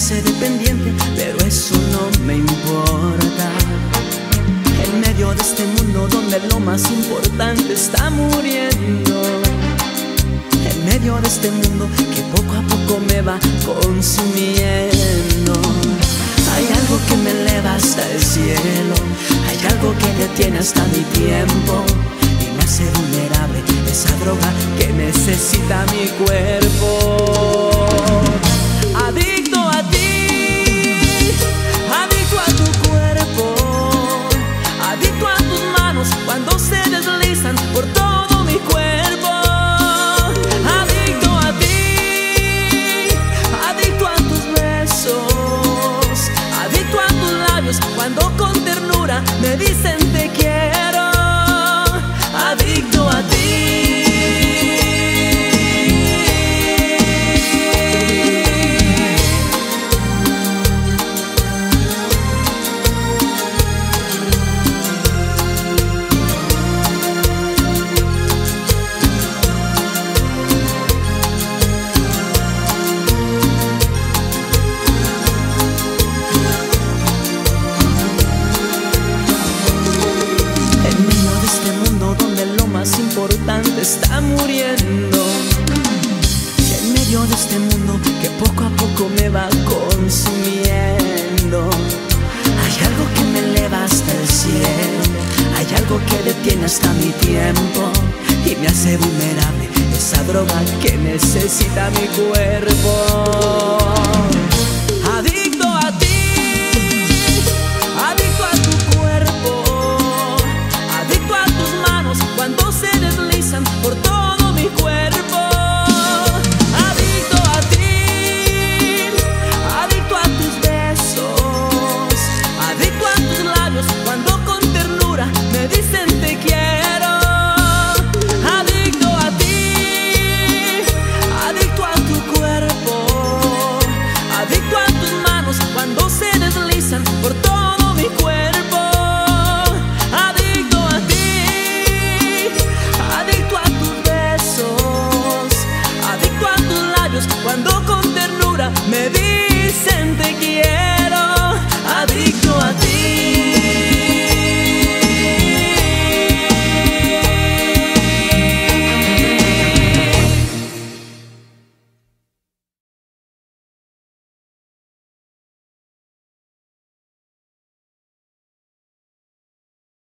hace dependiente, pero eso no me importa. En medio de este mundo donde lo más importante está muriendo, en medio de este mundo que poco a poco me va consumiendo, hay algo que me eleva hasta el cielo, hay algo que detiene hasta mi tiempo y me hace vulnerable, esa droga que necesita mi cuerpo. Adicto a ti, adicto a tu cuerpo, adicto a tus manos cuando se deslizan por todo mi cuerpo. Adicto a ti, adicto a tus besos, adicto a tus labios cuando con ternura me dicen te quiero. Adicto a ti. Está muriendo, y en medio de este mundo que poco a poco me va consumiendo, hay algo que me eleva hasta el cielo, hay algo que detiene hasta mi tiempo y me hace vulnerable, esa droga que necesita mi cuerpo.